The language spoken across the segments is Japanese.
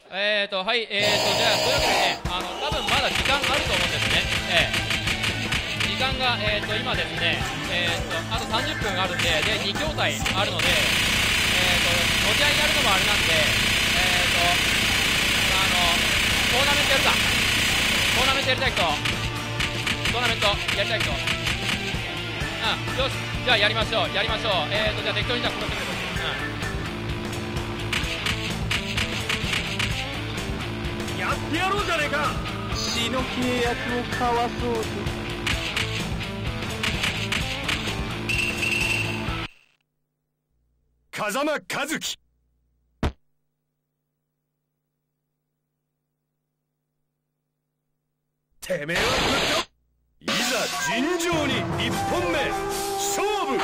はい、じゃあ、というわけでね、多分まだ時間あると思うんですね。時間が、今ですね、あと30分あるんで、2筐体あるので、持ち合いになるのもあれなんで、トーナメントやるか。トーナメントやりたい人、トーナメントやりたい人。よし、じゃあやりましょう、やりましょう。じゃあ適当にじゃあ殺してくれ。 やってやろうじゃねえか。 死の契約を交わそうと。 風間和樹。てめえはいざ尋常に1本目勝負。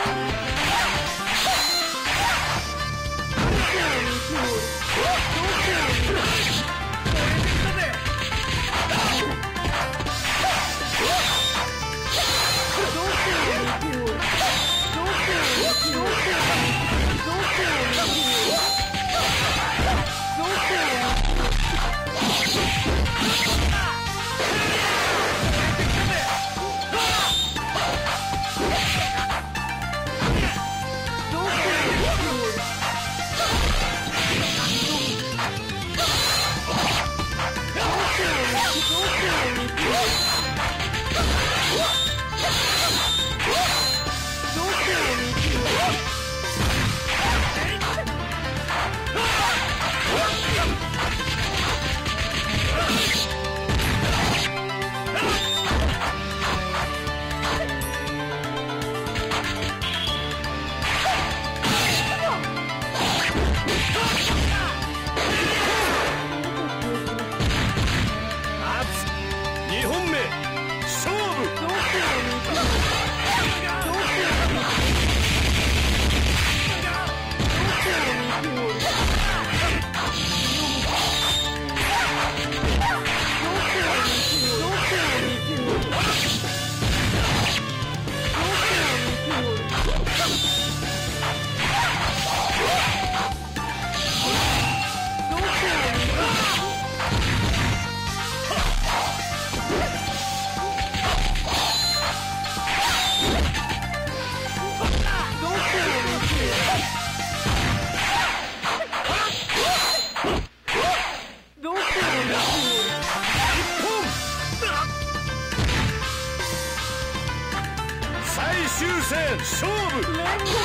勝負。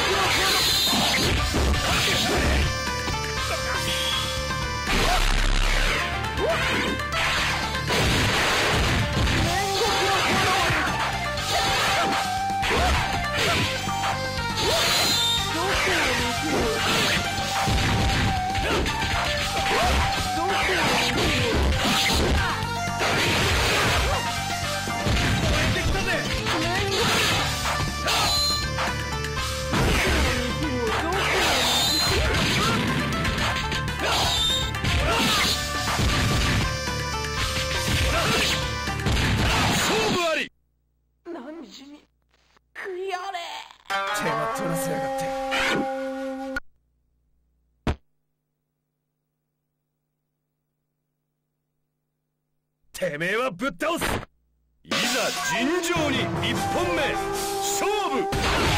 てめえはぶっ倒す。いざ尋常に1本目勝負。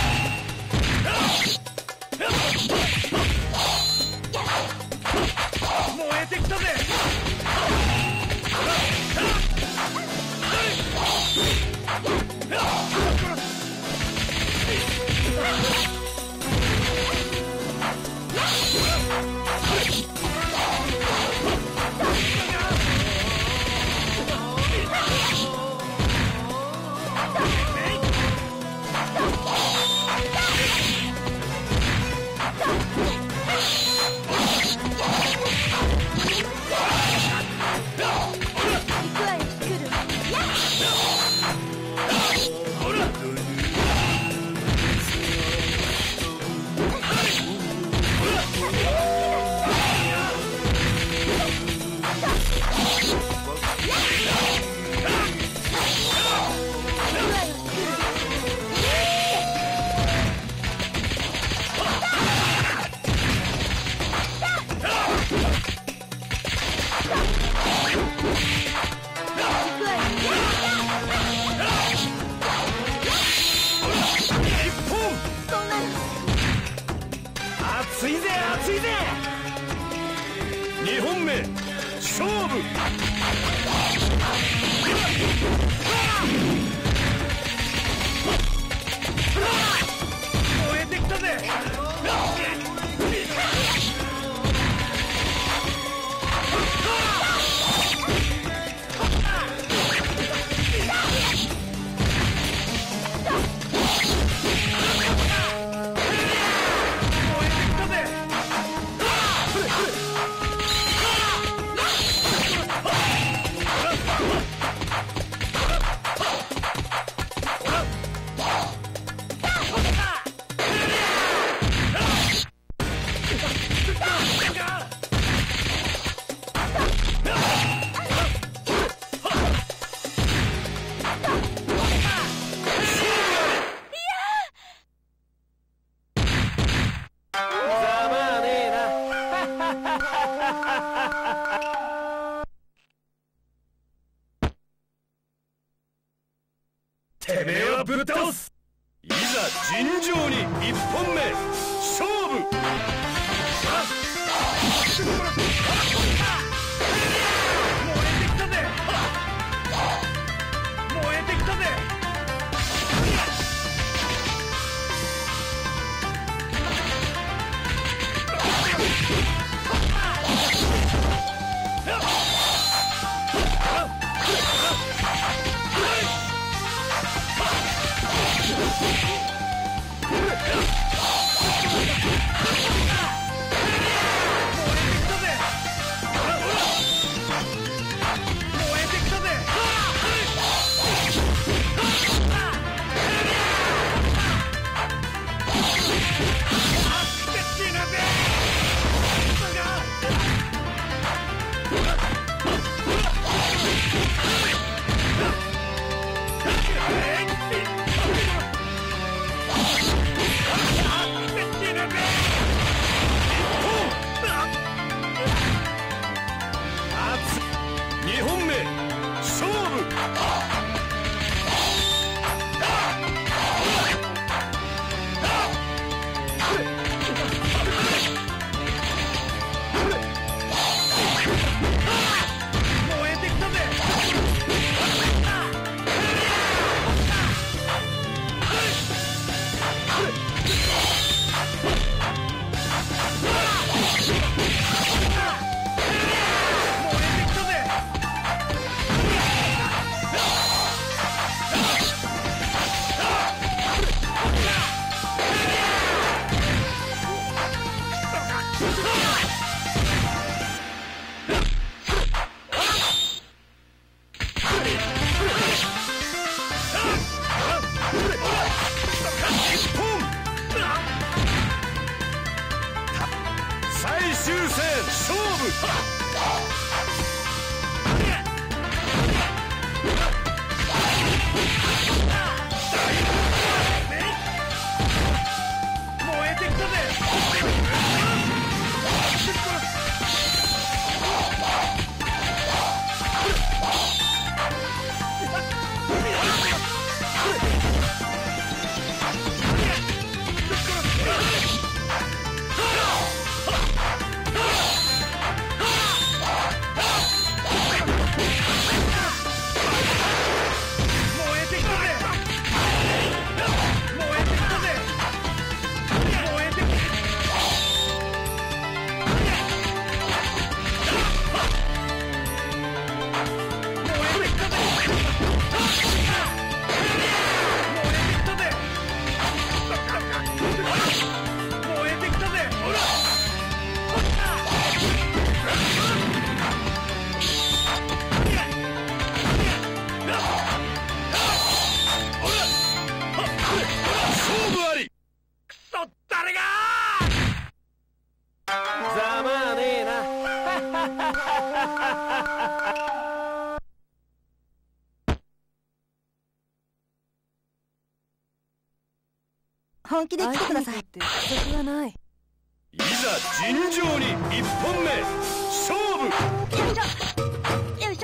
燃えてきたぜ。 いぜ熱いぜ。2本目勝負。燃えてきたぜ。てめえはぶっ倒す。いざ尋常に1本目勝負。燃えてきたぜ。燃えてきたぜ。2本目勝負。燃えてきたぜ。最終戦勝負。燃えてきたぜ。 本気で来てください。敵はない。 いざ尋常に1本目勝負。 よいしょよいしょ。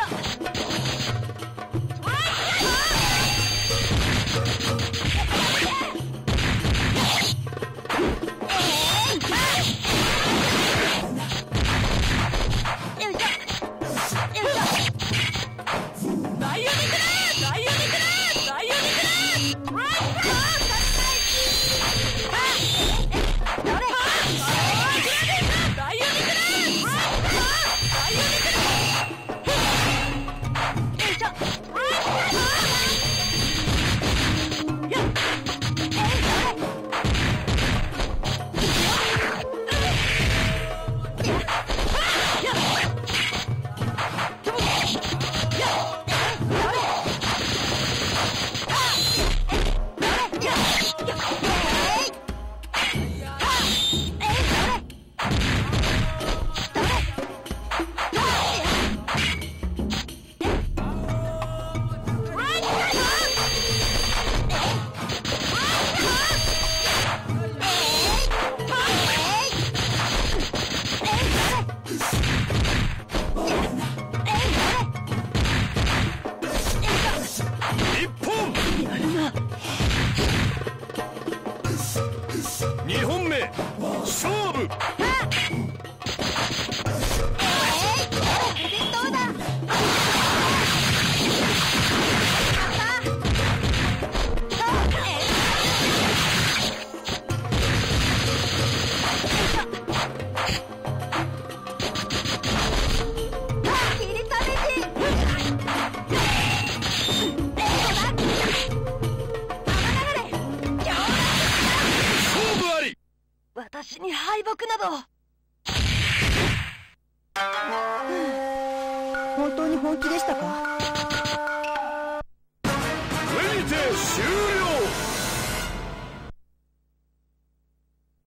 私に敗北など。本当に本気でしたか？